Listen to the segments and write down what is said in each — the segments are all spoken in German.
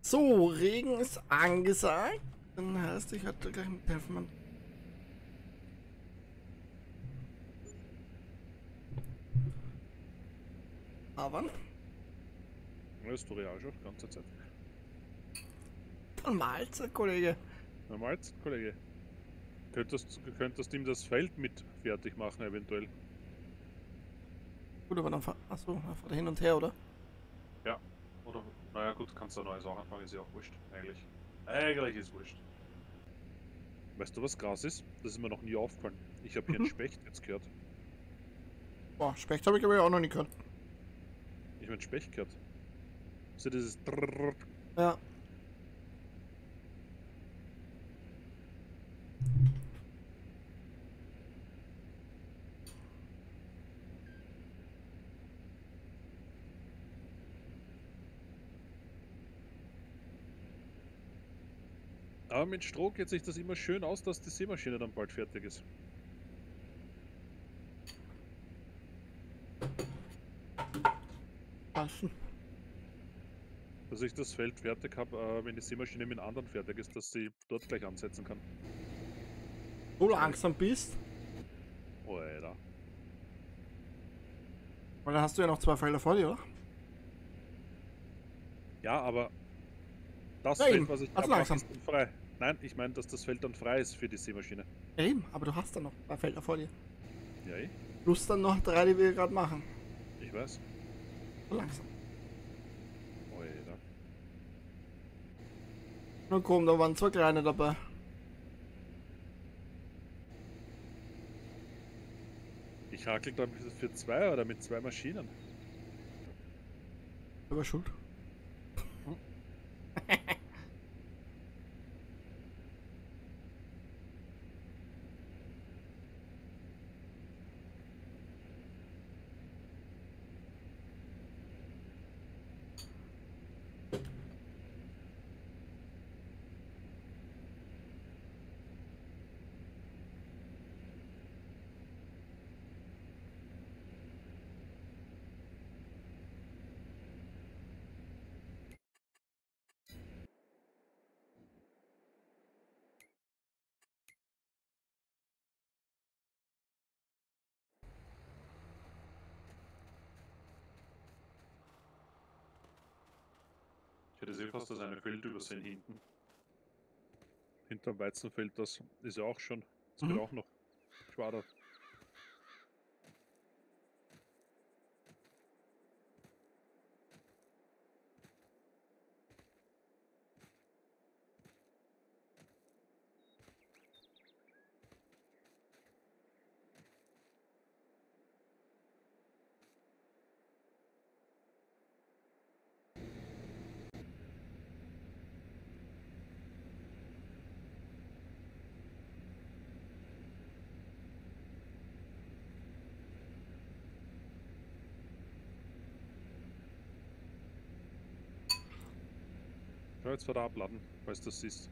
So, Regen ist angesagt. Dann heißt, ich hatte gleich mit helfen. Aber Ja, ist doch real schon, die ganze Zeit. Mahlzeit, Kollege. Normal, Kollege. Könntest ihm das Feld mit fertig machen, eventuell. Gut, aber dann fahr. Achso, dann fahrt er hin und her, oder? Ja. Oder, naja, gut, kannst du neue Sachen anfangen, ist ja auch wurscht. Eigentlich. Eigentlich ist wurscht. Weißt du, was krass ist? Das ist mir noch nie aufgefallen. Ich habe hier einen Mhm. Specht jetzt gehört. Boah, Specht habe ich aber auch noch nie gehört. Ich habe einen Specht gehört. So dieses Drrrr. Ja. Aber mit Stroh geht sich das immer schön aus, dass die Sämaschine dann bald fertig ist. Passen. Dass ich das Feld fertig habe, wenn die Sämaschine mit einem anderen fertig ist, dass sie dort gleich ansetzen kann. So langsam bist. Oh, Alter. Weil dann hast du ja noch 2 Felder vor dir, oder? Ja, aber das Ja, Feld, eben. was ich Also abmache, langsam. ist dann frei. Nein, ich meine, dass das Feld dann frei ist für die Sämaschine. Ja, eben. Aber du hast dann noch 2 Felder vor dir. Ja, Plus dann noch 3, die wir gerade machen. ich weiß. So langsam. Alter. Na komm, da waren 2 kleine dabei. Ich hakel da für 2 oder mit 2 Maschinen. Selber schuld. Hm. Ich hätte sehr fast das eine Feld übersehen hinten. Hinterm Weizenfeld, das ist ja auch schon. Das geht Mhm. auch noch. Schwader. Schau jetzt wieder abladen, falls du das siehst.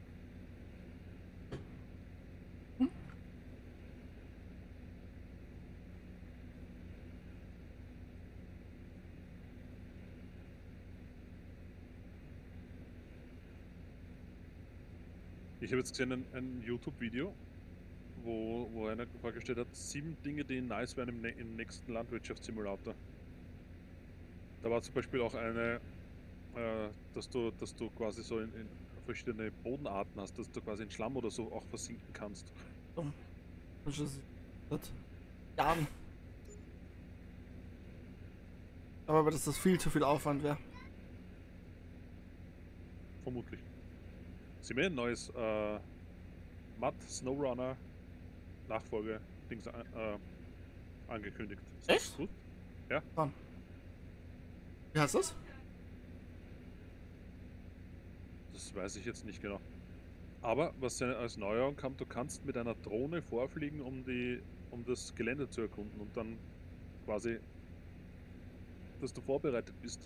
Ich habe jetzt gesehen ein YouTube-Video, wo einer vorgestellt hat, 7 Dinge, die nice wären im nächsten Landwirtschaftssimulator. Da war zum Beispiel auch eine, dass du quasi so in verschiedene Bodenarten hast, dass du quasi in Schlamm oder so auch versinken kannst. So. Das ist das. Ja. Aber dass das viel zu viel Aufwand wäre. Vermutlich. Sie haben ein neues Mud Snowrunner Nachfolge Dings angekündigt. Ist das Echt? gut? Ja, Wann? Wie heißt das? das weiß ich jetzt nicht genau. Aber was ja als Neuerung kam, du kannst mit einer Drohne vorfliegen, um das Gelände zu erkunden und dann quasi, dass du vorbereitet bist.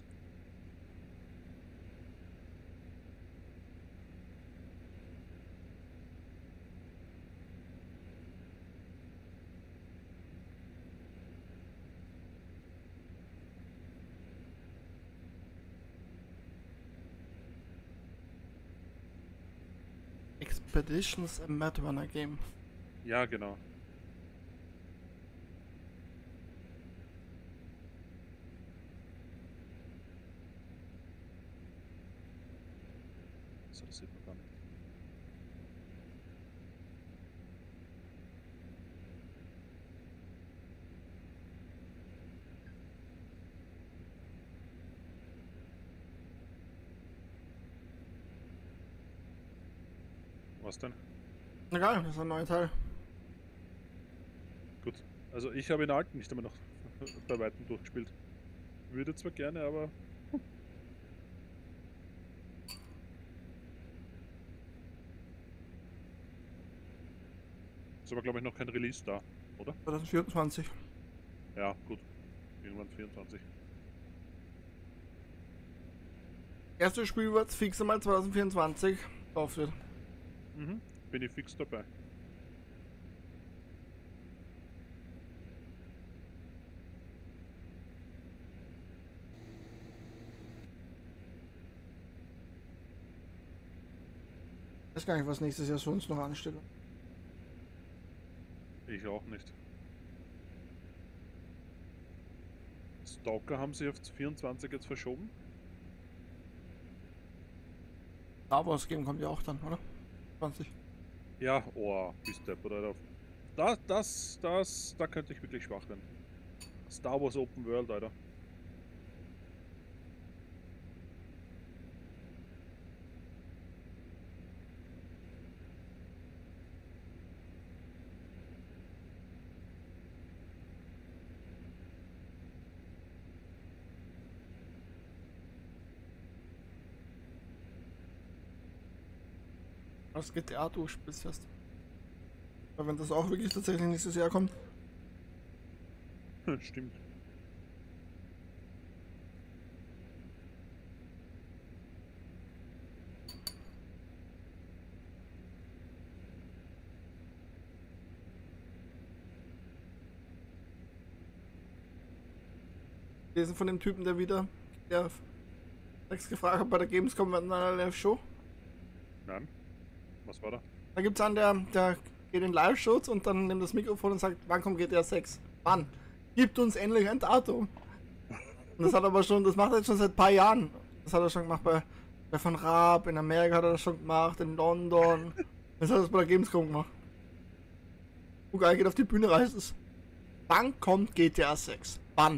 Expeditions, a Mad Runner Game. Ja, genau. So, das sieht man gar nicht. Was denn? Egal, das ist ein neuer Teil. Gut. Also ich habe den alten nicht einmal noch bei weitem durchgespielt. Würde zwar gerne, aber ist aber glaube ich noch kein Release da, oder? 2024. Ja, gut. Irgendwann 24. Erstes Spiel wird fix einmal 2024 drauf wird. Mhm. Bin ich fix dabei. Ich weiß gar nicht, was nächstes Jahr sonst noch ansteht. Ich auch nicht. Stalker haben sie auf 24 jetzt verschoben. Star Wars Game kommt ja auch dann, oder? 20. Ja, oh, bis deppert, Alter. Da könnte ich wirklich schwach werden. Star Wars Open World, Alter. Das GTA durchspielst erst. Aber wenn das auch wirklich tatsächlich nächstes Jahr kommt. Stimmt. Lesen von dem Typen, der Rex gefragt hat bei der Gamescom in einer Live-Show. Nein. Was war da? Da gibt's einen, der geht in Live-Shows und dann nimmt das Mikrofon und sagt, wann kommt GTA 6? Wann? Gibt uns endlich ein Datum. Und das hat aber schon, das macht er jetzt schon seit ein paar Jahren. Das hat er schon gemacht bei Van Raab, in Amerika hat er das schon gemacht, in London. Das hat er bei der Gamescom gemacht. Guck, geht auf die Bühne, heißt es. Wann kommt GTA 6? Wann?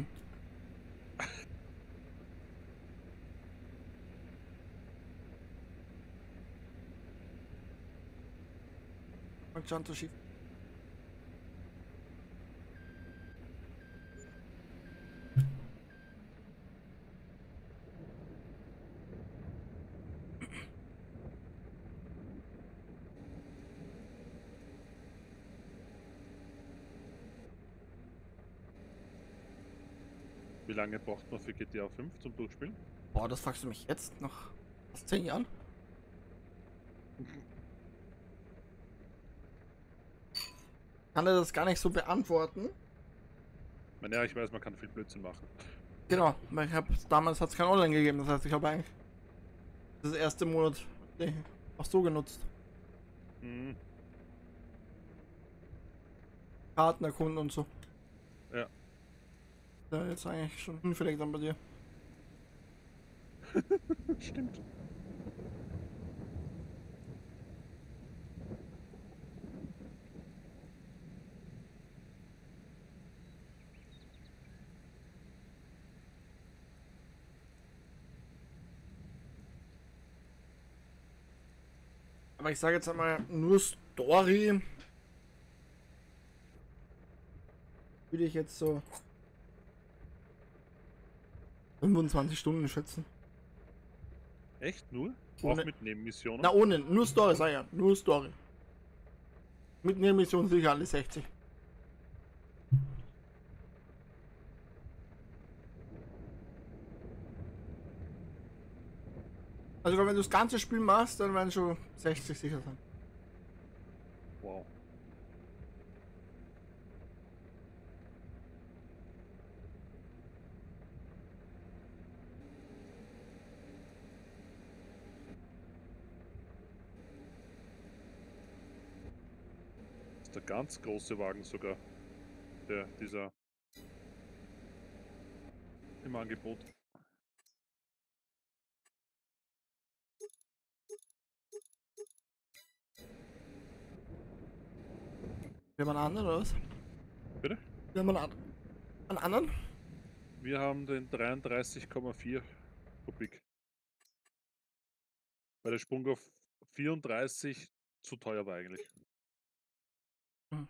Fängt schon zu schief. Wie lange braucht man für GTA 5 zum Durchspielen? Boah, das fragst du mich jetzt nach fast 10 Jahren? Kann er das gar nicht so beantworten? Ich meine, ja, ich weiß, man kann viel Blödsinn machen. Genau, weil damals hat es kein Online gegeben, das heißt, ich habe eigentlich das erste Monat auch so genutzt. Mhm. Karten erkunden und so. Ja. Da jetzt eigentlich schon hinfällig dann bei dir. Stimmt. Aber ich sage jetzt einmal, nur Story würde ich jetzt so 25 Stunden schätzen. Echt nur? Ohne- Auch mit Nebenmissionen? Na ohne, nur Story, sag ja, nur Story. Mit einer Mission sicher alle 60. Also wenn du das ganze Spiel machst, dann werden schon 60 sicher sein. Wow. der ganz große Wagen sogar. Dieser im Angebot. Wir haben einen anderen oder was? Bitte? Wir haben einen anderen? Wir haben den 33,4 Kubik. Weil der Sprung auf 34 zu teuer war eigentlich. Hm.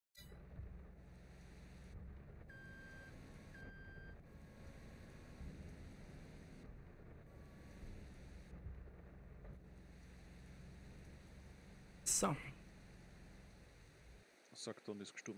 So. Sagt er und ist gestorben.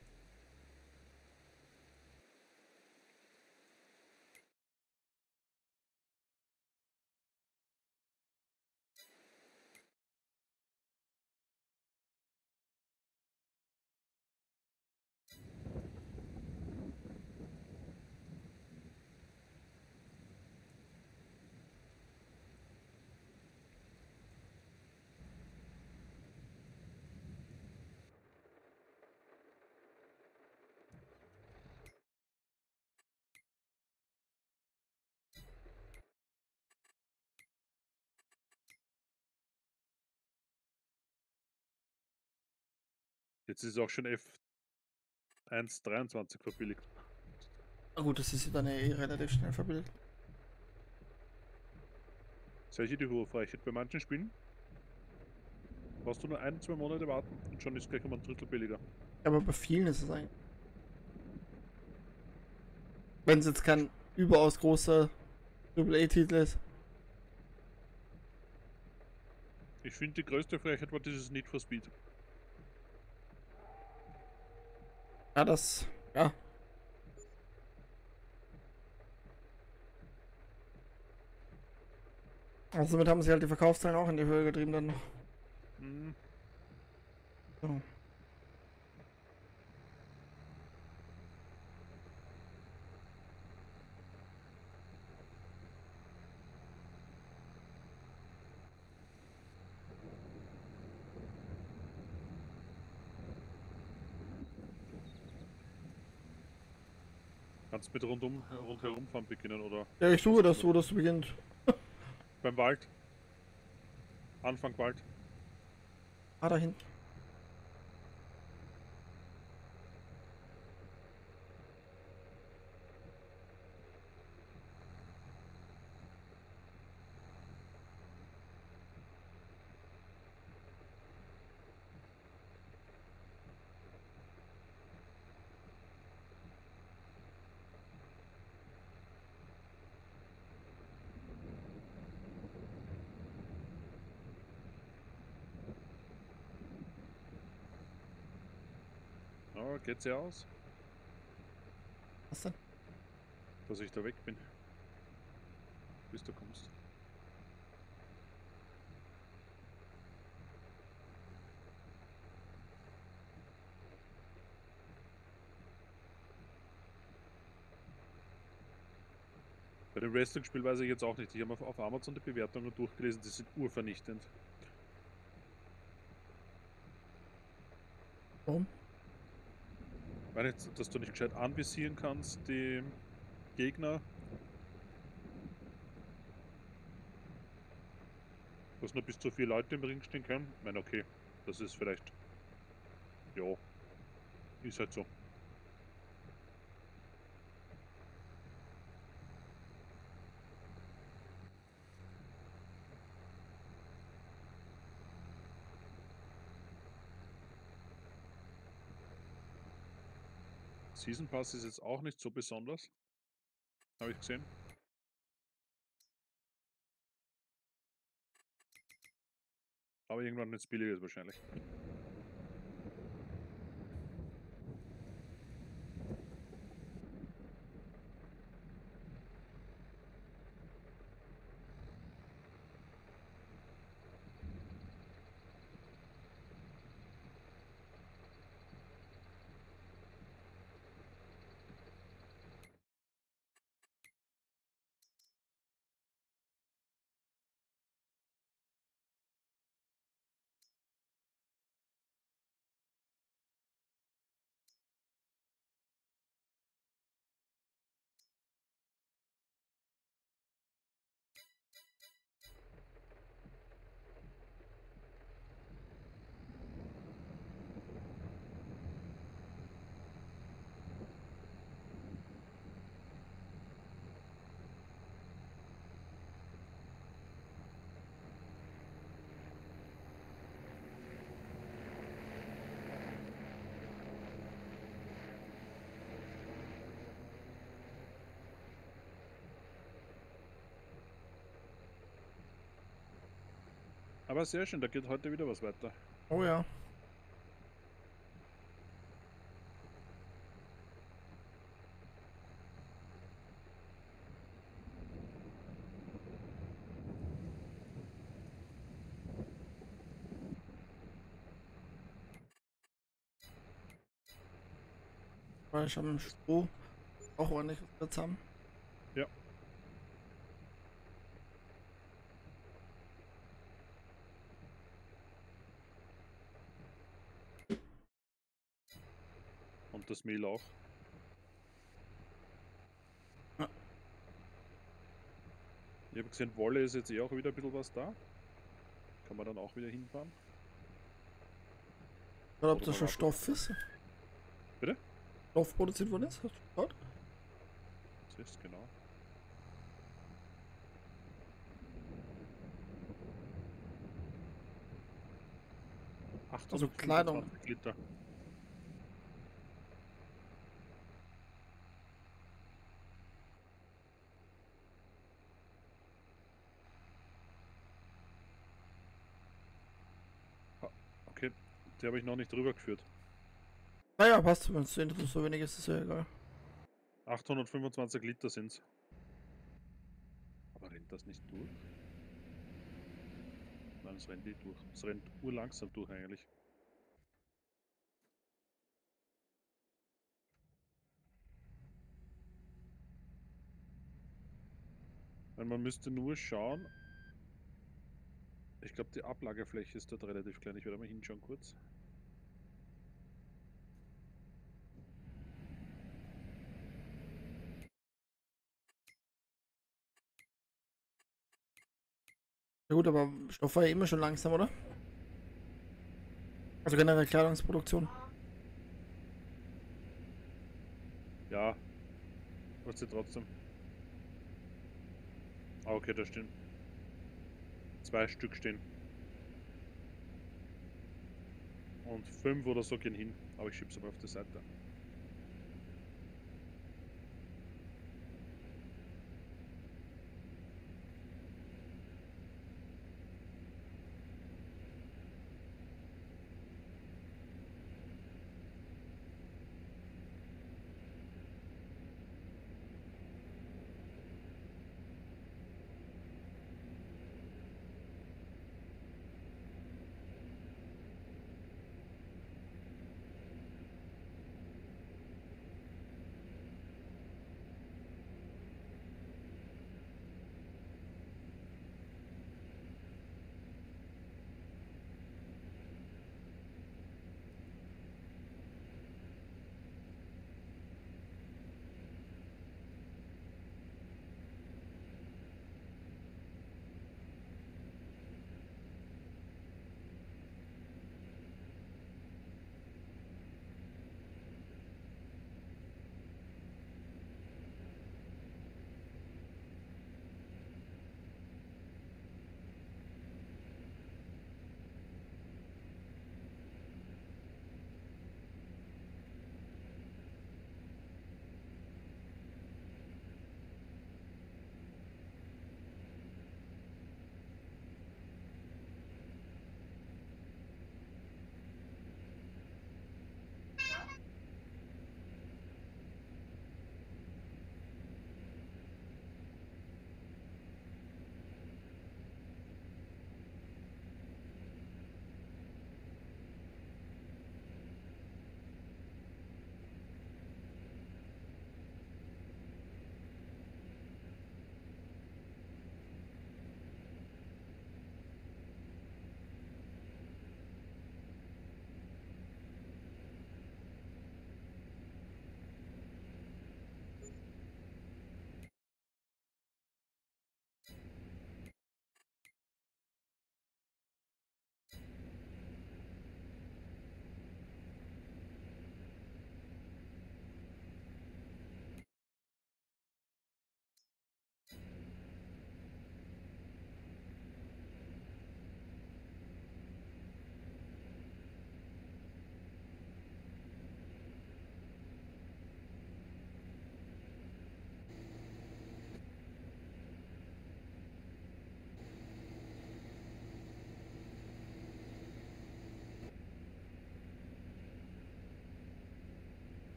Jetzt ist auch schon F123 verbilligt. Na gut, das ist ja dann relativ schnell verbildet. Solche die hohe Frechheit bei manchen Spielen. Brauchst du nur 1, 2 Monate warten und schon ist gleich um ein Drittel billiger. Aber bei vielen ist es eigentlich. Wenn es jetzt kein überaus großer AAA-Titel ist. Ich finde, die größte Frechheit war dieses Need for Speed. Ja, das. Ja. Also somit haben sie halt die Verkaufszahlen auch in die Höhe getrieben dann noch. Hm, So. kannst mit rundherumfahren beginnen oder Ja, ich was suche hast das, du wo das beginnt. beim Wald. Anfang Wald. Ah, da hinten. Ja, geht's ja aus, Was denn? dass ich da weg bin, bis du kommst. Bei dem Wrestling-Spiel weiß ich jetzt auch nicht. Ich habe auf Amazon die Bewertungen durchgelesen, die sind urvernichtend. Warum? Weil jetzt, dass du nicht gescheit anvisieren kannst, die Gegner. Dass nur bis zu 4 Leute im Ring stehen können. Ich meine, okay, das ist vielleicht. Ja, ist halt so. Season Pass ist jetzt auch nicht so besonders. Habe ich gesehen. Aber irgendwann wird es billiger wahrscheinlich. Aber sehr schön, da geht heute wieder was weiter. Oh ja. Weil ich am Stroh auch ordentlich was Platz haben. Ja. Und das Mehl auch. Ja. Ich habe gesehen, Wolle ist jetzt eh auch wieder ein bisschen was da. Kann man dann auch wieder hinfahren. Oder ob Oder das mal schon warten. Stoff ist. Bitte? Stoff produziert worden ist. Hast du geschaut? Das ist genau. Also Kleidung. 825 Liter. Ah, okay, die habe ich noch nicht drüber geführt. Naja, passt. Wenn es so wenig ist, ist ja egal. 825 Liter sind's. Aber rennt das nicht durch? Nein, es rennt nicht durch. Es rennt urlangsam durch eigentlich. Weil man müsste nur schauen. Ich glaube, die Ablagefläche ist dort relativ klein. Ich werde mal hinschauen kurz. Ja gut, aber Stoff war ja immer schon langsam, oder? Also generell Kleidungsproduktion. Ja, was sie trotzdem. Ah, okay, da stehen 2 Stück stehen. Und 5 oder so gehen hin. Aber ich schieb's aber auf die Seite.